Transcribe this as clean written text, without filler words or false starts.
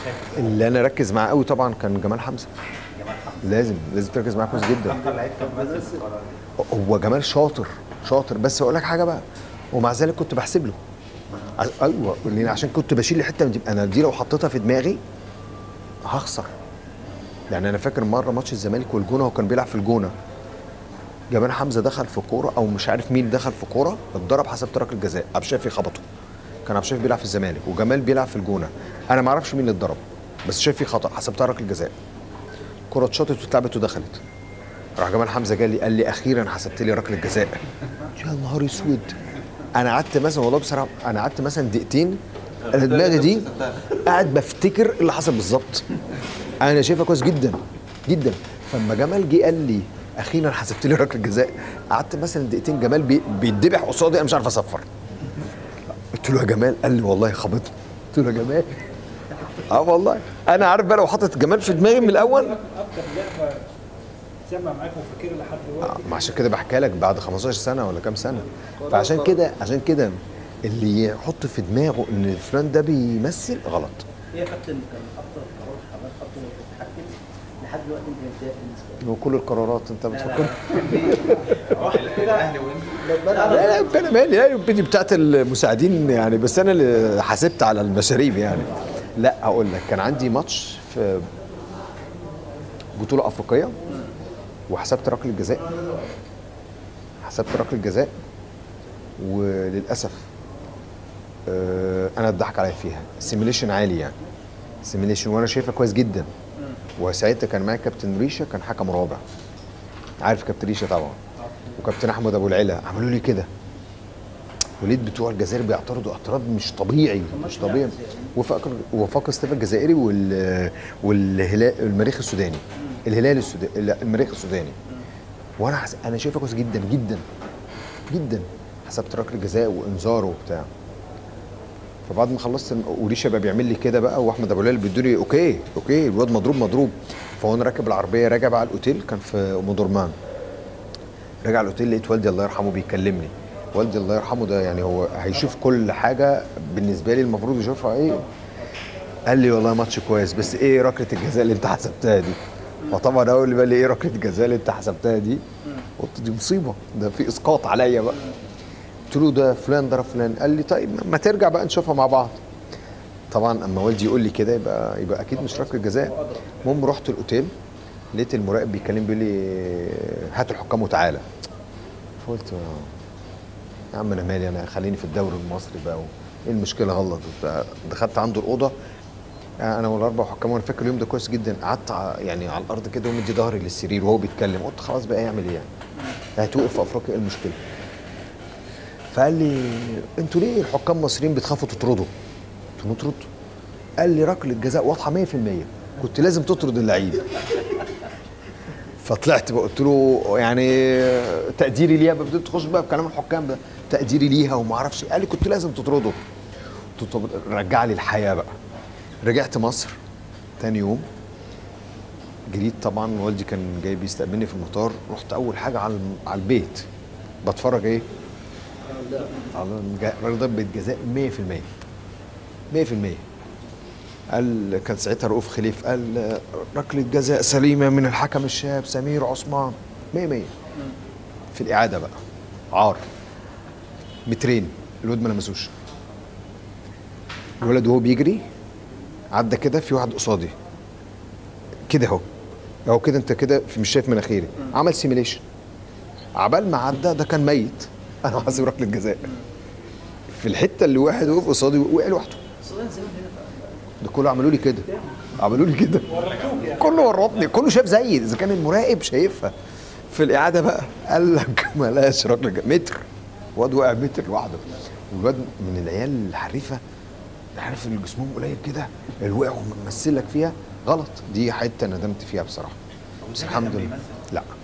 اللي انا ركز معاه قوي طبعا كان جمال حمزه. لازم تركز معاه كويس جدا. هو جمال شاطر بس اقول لك حاجه بقى، ومع ذلك كنت بحسب له. ايوه، لان عشان كنت بشيل الحته من دي، انا دي لو حطيتها في دماغي هخسر. يعني انا فاكر مره ماتش الزمالك والجونه، هو كان بيلعب في الجونه، جمال حمزه دخل في كوره او مش عارف مين دخل في كوره، اتضرب حسب ركله جزاء، عبد الشافي خبطه. كان عبد الشافي بيلعب في الزمالك وجمال بيلعب في الجونه، انا ما اعرفش مين اللي اتضرب، بس شايف في خطا حسبتها ركله جزاء. كره اتشاطت واتلعبت ودخلت. راح جمال حمزه جالي قال لي اخيرا حسبت لي ركله جزاء. يا نهار اسود. انا قعدت مثلا والله بصراحه، انا قعدت مثلا دقيقتين، انا دماغي دي قاعد بفتكر اللي حصل بالظبط. انا شايفها كويس جدا جدا. فلما جمال جه قال لي اخيرا حسبت لي ركله جزاء، قعدت مثلا دقيقتين جمال بيتذبح قصادي، انا مش عارف اصفر. قلت له يا جمال، قال لي والله خبطني. قلت له يا جمال والله انا عارف بقى لو حطيت جمال في دماغي من الاول. اكتر لعبه سمع معاك وفاكرها لحد دلوقتي. ما عشان كده بحكي لك بعد 15 سنه ولا كام سنه. فعشان كده اللي يحط في دماغه ان فلان ده بيمثل غلط. ايه يا كابتن كان اكتر قرار حضرتك خدته وانت بتتحكم لحد دلوقتي انت متضايق بالنسبه لك؟ وكل القرارات انت بتفكر. الاهلي لا انا مالي، لا البيدي بتاعت المساعدين يعني، بس انا اللي حاسبت على المشاريب يعني. لا هقول لك، كان عندي ماتش في بطوله افريقيه وحسبت ركله جزاء، وللاسف انا اتضحك عليا فيها. سيميليشن عالي يعني، سيميليشن وانا شايفها كويس جدا. وساعتها كان معايا كابتن ريشه، كان حكم رابع. عارف كابتن ريشه طبعا، وكابتن احمد ابو العلا. عملوا لي كده، وليد بتوع الجزائر بيعترضوا اعتراض مش طبيعي. وفاق ستيف الجزائري والهلال المريخ السوداني. المريخ السوداني. وانا انا شايفها كويس جدا جدا جدا. حسبت ركله جزاء وانذار وبتاع. فبعد ما خلصت وريشه بقى بيعمل لي كده بقى، واحمد ابو الهلال بيدوني اوكي الواد مضروب. فوانا راكب العربيه راجع بقى على الاوتيل، كان في ام درمان. راجع على الاوتيل لقيت والدي الله يرحمه بيكلمني. والدي الله يرحمه ده يعني هو هيشوف كل حاجه بالنسبه لي المفروض يشوفها. ايه قال لي والله ماتش كويس، بس ايه ركله الجزاء اللي انت حسبتها دي؟ فطبعا اول اللي قال لي ايه ركله الجزاء اللي انت حسبتها دي؟ قلت دي مصيبه، ده في اسقاط عليا بقى. قلت له ده فلان ضرب فلان. قال لي طيب ما ترجع بقى نشوفها مع بعض. طبعا اما والدي يقول لي كده يبقى اكيد مش ركله جزاء. المهم رحت الاوتيل، لقيت المراقب بيكلم بيقول لي هات الحكام وتعالى. فقلت يا عم انا مالي، انا خليني في الدوري المصري بقى، ايه المشكله غلط. دخلت عنده الاوضه انا والاربع حكام، وانا فاكر اليوم ده كويس جدا. قعدت يعني على الارض كده ومدي ظهري للسرير وهو بيتكلم. قلت خلاص بقى يعمل ايه يعني؟ هتوقف في افريقيا، ايه المشكله؟ فقال لي انتوا ليه الحكام المصريين بتخافوا تطردوا؟ قلت له نطرد؟ قال لي ركله جزاء واضحه 100%، كنت لازم تطرد اللعيب. فطلعت بقى قلت له يعني تقديري ليها، بدأت تخش بقى بكلام الحكام ده، تقديري ليها وما اعرفش. قال لي كنت لازم تطرده. قلت له طب رجع لي الحياه بقى. رجعت مصر تاني يوم، جريت طبعا، والدي كان جاي بيستقبلني في المطار. رحت اول حاجه على البيت بتفرج ايه على الراجل ضرب جزاء 100%. قال كان ساعتها رؤوف خليف، قال ركله جزاء سليمه من الحكم الشاب سمير عثمان 100. في الاعاده بقى عار مترين، الواد ما لمسوش. الولد وهو بيجري عدى كده، في واحد قصادي كده اهو كده، انت كده مش شايف مناخيري. عمل سيميليشن، عبال ما عدى ده كان ميت. انا حاسب ركله جزاء في الحته اللي واحد وقف قصادي وقع لوحده. ده كله عملوا لي كده كله ورطني، كله شاف زيي. اذا كان المراقب شايفها في الاعاده بقى قال لك ملاش ركله متر. الواد وقع متر لوحده. والواد من العيال الحريفه، عارف اللي جسمهم قليل كده، اللي وقعوا وممثل لك فيها غلط. دي حته ندمت فيها بصراحه، بس الحمد لله. لا